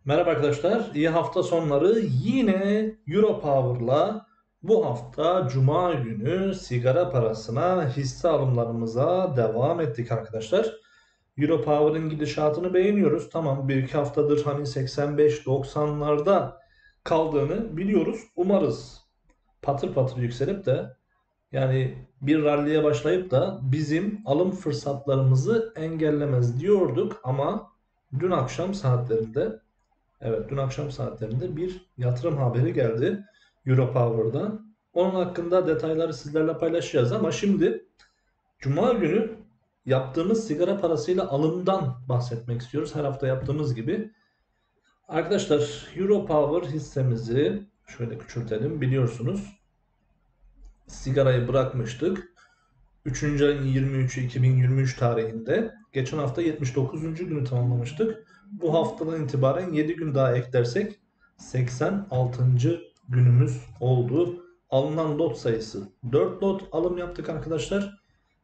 Merhaba arkadaşlar, iyi hafta sonları. Yine Europower'la bu hafta Cuma günü sigara parasına hisse alımlarımıza devam ettik arkadaşlar. Europower'ın gidişatını beğeniyoruz. Tamam, bir iki haftadır hani 85-90'larda kaldığını biliyoruz. Umarız patır patır yükselip de yani bir ralliye başlayıp da bizim alım fırsatlarımızı engellemez diyorduk ama dün akşam saatlerinde, evet, dün akşam saatlerinde bir yatırım haberi geldi Europower'dan. Onun hakkında detayları sizlerle paylaşacağız ama şimdi Cuma günü yaptığımız sigara parasıyla alımdan bahsetmek istiyoruz. Her hafta yaptığımız gibi. Arkadaşlar, Europower hissemizi şöyle küçültelim. Biliyorsunuz sigarayı bırakmıştık. 3. ayın 23'ü 2023 tarihinde. Geçen hafta 79. günü tamamlamıştık. Bu haftadan itibaren 7 gün daha eklersek 86. günümüz oldu. Alınan lot sayısı 4 lot alım yaptık arkadaşlar.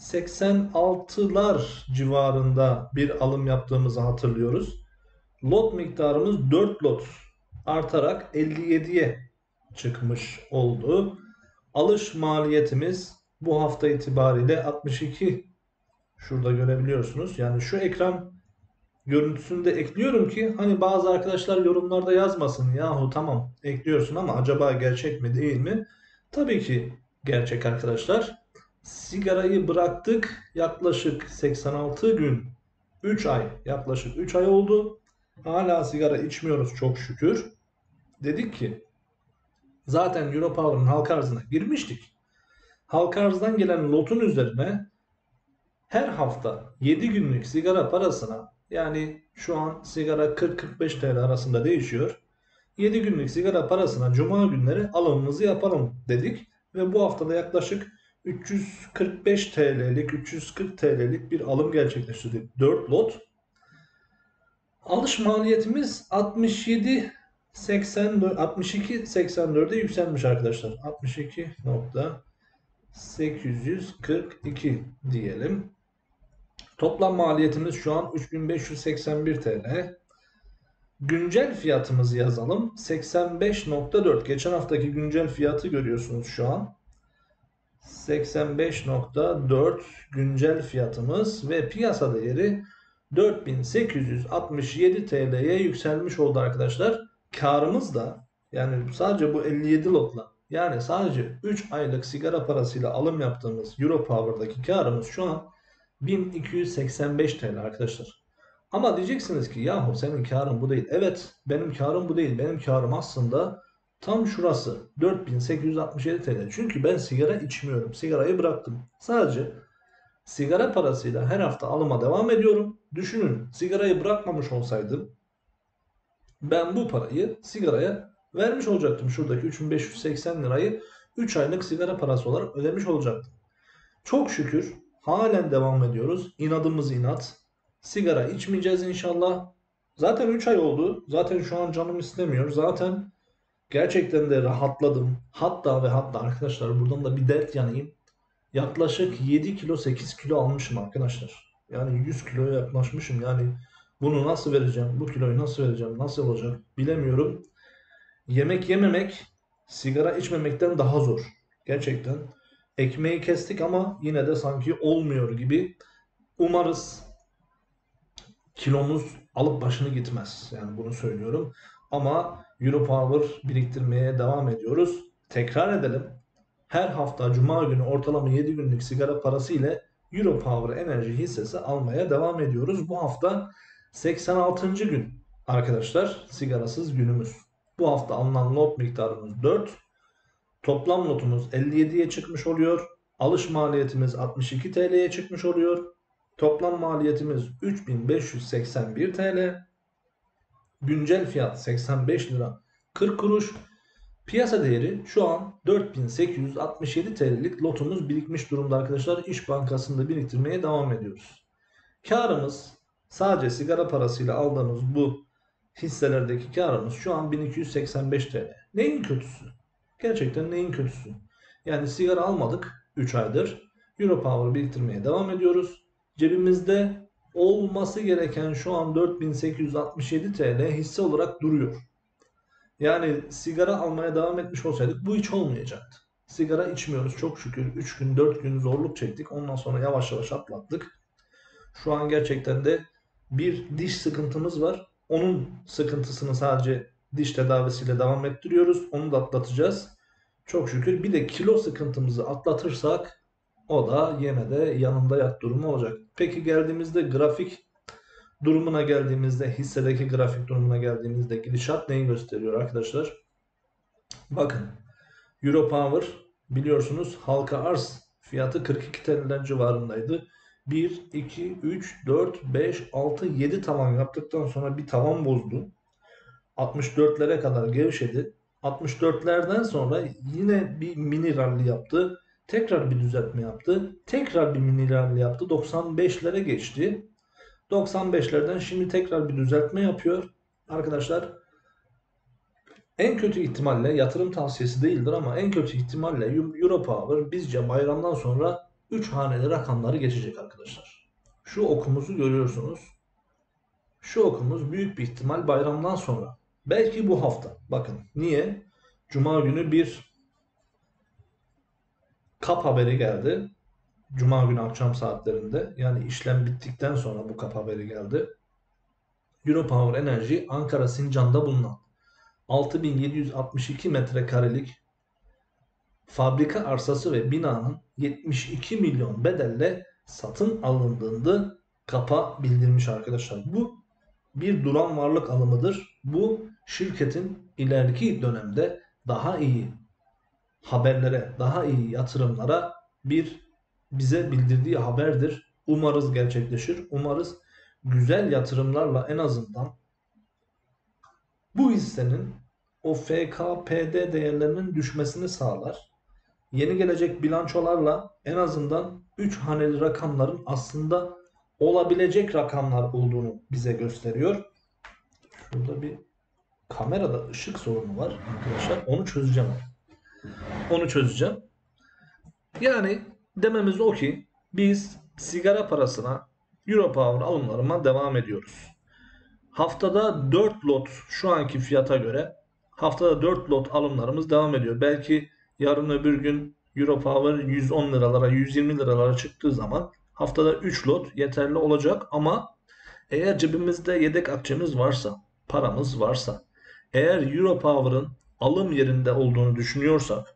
86'lar civarında bir alım yaptığımızı hatırlıyoruz. Lot miktarımız 4 lot artarak 57'ye çıkmış oldu. Alış maliyetimiz bu hafta itibariyle 62. Şurada görebiliyorsunuz. Yani şu ekran görüntüsünü de ekliyorum ki hani bazı arkadaşlar yorumlarda yazmasın. Yahu tamam ekliyorsun ama acaba gerçek mi değil mi? Tabii ki gerçek arkadaşlar. Sigarayı bıraktık yaklaşık 86 gün, 3 ay, yaklaşık 3 ay oldu. Hala sigara içmiyoruz çok şükür. Dedik ki zaten Europower'ın halka arzına girmiştik. Halka arzdan gelen lotun üzerine her hafta 7 günlük sigara parasına, yani şu an sigara 40-45 TL arasında değişiyor. 7 günlük sigara parasına Cuma günleri alımımızı yapalım dedik. Ve bu haftada yaklaşık 345 TL'lik, 340 TL'lik bir alım gerçekleştirdik. 4 lot. Alış maliyetimiz 62.84'e yükselmiş arkadaşlar. 62.842 diyelim. Toplam maliyetimiz şu an 3581 TL. Güncel fiyatımızı yazalım. 85.4. Geçen haftaki güncel fiyatı görüyorsunuz şu an. 85.4 güncel fiyatımız ve piyasa değeri 4867 TL'ye yükselmiş oldu arkadaşlar. Karımız da, yani sadece bu 57 lotla, yani sadece 3 aylık sigara parasıyla alım yaptığımız Europower'daki karımız şu an 1285 TL arkadaşlar. Ama diyeceksiniz ki yahu senin karın bu değil. Evet, benim karım bu değil. Benim karım aslında tam şurası, 4867 TL. Çünkü ben sigara içmiyorum. Sigarayı bıraktım. Sadece sigara parasıyla her hafta alıma devam ediyorum. Düşünün, sigarayı bırakmamış olsaydım ben bu parayı sigaraya vermiş olacaktım. Şuradaki 3580 lirayı 3 aylık sigara parası olarak ödemiş olacaktım. Çok şükür halen devam ediyoruz. İnadımız inat. Sigara içmeyeceğiz inşallah. Zaten 3 ay oldu. Zaten şu an canım istemiyor. Zaten gerçekten de rahatladım. Hatta ve hatta arkadaşlar, buradan da bir dert yanayım. Yaklaşık 7 kilo 8 kilo almışım arkadaşlar. Yani 100 kiloya yaklaşmışım. Yani bunu nasıl vereceğim? Bu kiloyu nasıl vereceğim? Nasıl olacak? Bilemiyorum. Yemek yememek sigara içmemekten daha zor. Gerçekten. Ekmeği kestik ama yine de sanki olmuyor gibi. Umarız kilomuz alıp başını gitmez. Yani bunu söylüyorum. Ama Europower biriktirmeye devam ediyoruz. Tekrar edelim. Her hafta Cuma günü ortalama 7 günlük sigara parası ile Europower Enerji hissesi almaya devam ediyoruz. Bu hafta 86. gün arkadaşlar, sigarasız günümüz. Bu hafta alınan lot miktarımız 4. Toplam notumuz 57'ye çıkmış oluyor. Alış maliyetimiz 62 TL'ye çıkmış oluyor. Toplam maliyetimiz 3581 TL. Güncel fiyat 85 lira 40 kuruş. Piyasa değeri şu an 4867 TL'lik lotumuz birikmiş durumda arkadaşlar. İş Bankası'nda biriktirmeye devam ediyoruz. Karımız, sadece sigara parasıyla aldığımız bu hisselerdeki karımız şu an 1285 TL. Neyin kötüsü? Gerçekten neyin kötüsü? Yani sigara almadık 3 aydır. Europower biriktirmeye devam ediyoruz. Cebimizde olması gereken şu an 4867 TL hisse olarak duruyor. Yani sigara almaya devam etmiş olsaydık bu hiç olmayacaktı. Sigara içmiyoruz çok şükür. 3 gün 4 gün zorluk çektik. Ondan sonra yavaş yavaş atlattık. Şu an gerçekten de bir diş sıkıntımız var. Onun sıkıntısını sadece diş tedavisiyle devam ettiriyoruz. Onu da atlatacağız. Çok şükür. Bir de kilo sıkıntımızı atlatırsak o da yine de yanında yat durumu olacak. Peki geldiğimizde grafik durumuna geldiğimizde, hissedeki grafik durumuna geldiğimizde gidişat neyi gösteriyor arkadaşlar? Bakın, Europower biliyorsunuz halka arz fiyatı 42 TL'ler civarındaydı. 1, 2, 3, 4, 5, 6, 7 tavan yaptıktan sonra bir tavan bozdu. 64'lere kadar gevşedi. 64'lerden sonra yine bir mini rally yaptı. Tekrar bir düzeltme yaptı. Tekrar bir mini rally yaptı. 95'lere geçti. 95'lerden şimdi tekrar bir düzeltme yapıyor. Arkadaşlar en kötü ihtimalle yatırım tavsiyesi değildir ama en kötü ihtimalle Europower bizce bayramdan sonra 3 haneli rakamları geçecek arkadaşlar. Şu okumuzu görüyorsunuz. Şu okumuz büyük bir ihtimal bayramdan sonra. Belki bu hafta. Bakın niye? Cuma günü bir kap haberi geldi. Cuma günü akşam saatlerinde. Yani işlem bittikten sonra bu kap haberi geldi. Europower Enerji Ankara Sincan'da bulunan 6762 metrekarelik fabrika arsası ve binanın 72 milyon bedelle satın alındığında kapa bildirmiş arkadaşlar. Bu bir duran varlık alımıdır. Bu şirketin ileriki dönemde daha iyi haberlere, daha iyi yatırımlara bize bildirdiği haberdir. Umarız gerçekleşir. Umarız güzel yatırımlarla en azından bu hissenin o FKPD değerlerinin düşmesini sağlar. Yeni gelecek bilançolarla en azından 3 haneli rakamların aslında olabilecek rakamlar olduğunu bize gösteriyor. Şurada bir kamerada ışık sorunu var arkadaşlar. Onu çözeceğim. Onu çözeceğim. Yani dememiz o ki biz sigara parasına Europower alımlarına devam ediyoruz. Haftada 4 lot şu anki fiyata göre haftada 4 lot alımlarımız devam ediyor. Belki yarın öbür gün Europower 110 liralara 120 liralara çıktığı zaman haftada 3 lot yeterli olacak ama eğer cebimizde yedek akçemiz varsa, paramız varsa, eğer Europower'ın alım yerinde olduğunu düşünüyorsak,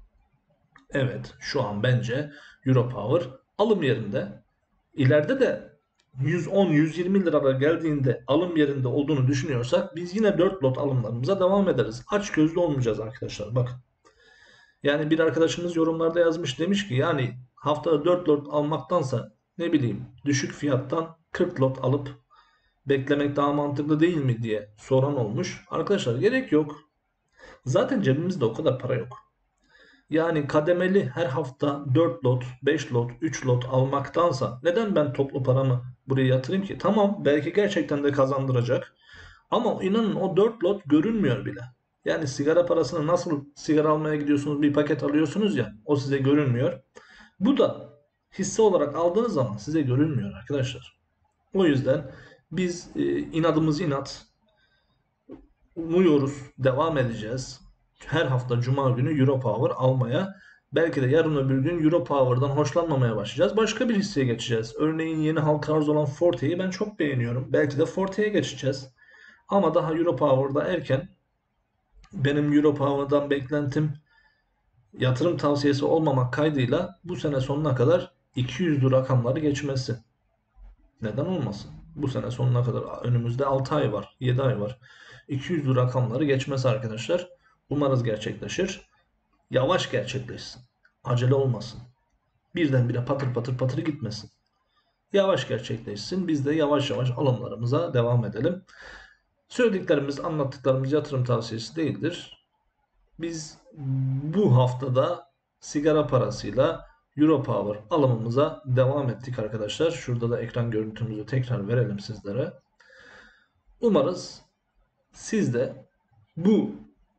evet şu an bence Europower alım yerinde. İleride de 110-120 liralara geldiğinde alım yerinde olduğunu düşünüyorsak biz yine 4 lot alımlarımıza devam ederiz. Aç gözlü olmayacağız arkadaşlar. Bakın. Yani bir arkadaşımız yorumlarda yazmış, demiş ki yani haftada 4 lot almaktansa ne bileyim düşük fiyattan 40 lot alıp beklemek daha mantıklı değil mi diye soran olmuş. Arkadaşlar gerek yok. Zaten cebimizde o kadar para yok. Yani kademeli her hafta 4 lot, 5 lot, 3 lot almaktansa neden ben toplu paramı buraya yatırayım ki? Tamam belki gerçekten de kazandıracak. Ama inanın o 4 lot görünmüyor bile. Yani sigara parasını nasıl sigara almaya gidiyorsunuz bir paket alıyorsunuz ya o size görünmüyor. Bu da hisse olarak aldığınız zaman size görünmüyor arkadaşlar. O yüzden biz inadımız inat umuyoruz, devam edeceğiz. Her hafta Cuma günü Europower almaya. Belki de yarın öbür gün Europower'dan hoşlanmamaya başlayacağız. Başka bir hisseye geçeceğiz. Örneğin yeni halka arz olan Forte'yi ben çok beğeniyorum. Belki de Forte'ye geçeceğiz. Ama daha Europower'da erken. Benim Europower'dan beklentim yatırım tavsiyesi olmamak kaydıyla bu sene sonuna kadar 200'lü rakamları geçmesi. Neden olmasın? Bu sene sonuna kadar önümüzde 6 ay var, 7 ay var. 200'lü rakamları geçmesi arkadaşlar. Umarız gerçekleşir. Yavaş gerçekleşsin. Acele olmasın. Birdenbire patır patır patır gitmesin. Yavaş gerçekleşsin. Biz de yavaş yavaş alımlarımıza devam edelim. Söylediklerimiz, anlattıklarımız yatırım tavsiyesi değildir. Biz bu haftada sigara parasıyla Europower alımımıza devam ettik arkadaşlar. Şurada da ekran görüntümüzü tekrar verelim sizlere. Umarız siz de bu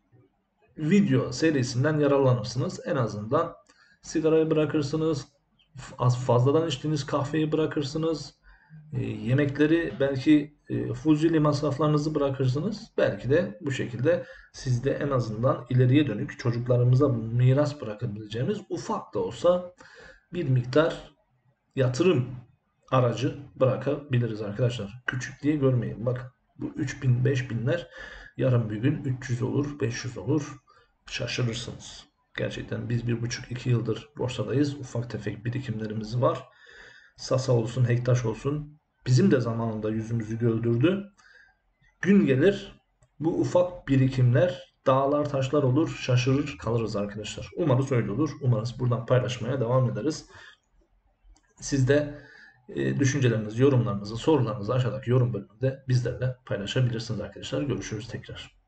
video serisinden yararlanırsınız. En azından sigarayı bırakırsınız, az fazladan içtiğiniz kahveyi bırakırsınız, Yemekleri belki fuzuli masraflarınızı bırakırsınız. Belki de bu şekilde siz de en azından ileriye dönük çocuklarımıza miras bırakabileceğimiz ufak da olsa bir miktar yatırım aracı bırakabiliriz arkadaşlar. Küçük diye görmeyin. Bak bu 3000 5000'ler yarın bir gün 300 olur, 500 olur. Şaşırırsınız. Gerçekten biz 1,5-2 yıldır borsadayız. Ufak tefek birikimlerimiz var. Sasa olsun, Hektaş olsun. Bizim de zamanında yüzümüzü güldürdü. Gün gelir bu ufak birikimler dağlar taşlar olur, şaşırır kalırız arkadaşlar. Umarız öyle olur. Umarız buradan paylaşmaya devam ederiz. Siz de düşüncelerinizi, yorumlarınızı, sorularınızı aşağıdaki yorum bölümünde bizlerle paylaşabilirsiniz arkadaşlar. Görüşürüz tekrar.